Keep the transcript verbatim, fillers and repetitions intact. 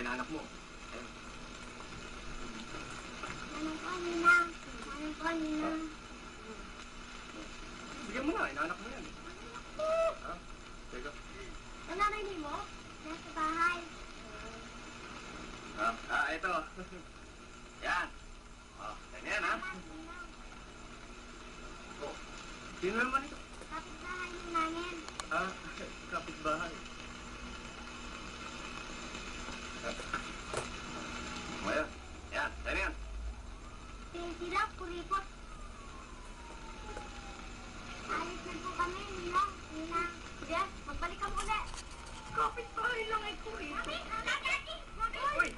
na anak mo. Ayun. Nanong ko, Ninang. Nanong ko, Ninang. Bigyan mo na, inaanak mo yan. Ha? Teka. Nanarinig mo? Nasa bahay. Ah, ah, ito. Yan. Oh, ganyan ha. Oh, sino naman ito? Kapit-bahay ng namin. Ah, kapitbahay. Ngayon, yan, ganyan. Sila, kuripot. Alis na po kami, Ninang. Ninang. Sige, magbalik ka muna. Kapitbahay lang ay kuripot. Mami, mami, mami. Uy!